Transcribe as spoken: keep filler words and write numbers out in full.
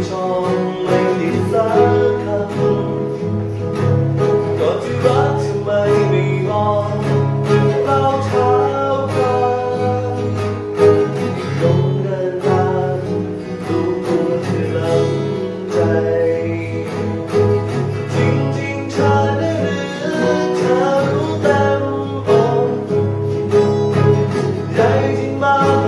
ชอบไม่ติดสักคำก็ที่รักทำไมไม่บอกเราเช้ากันลงเดินทางรู้ตัวที่ลำใจจริงๆเธอได้หรือเธอรู้เต็มอกใจจริงมา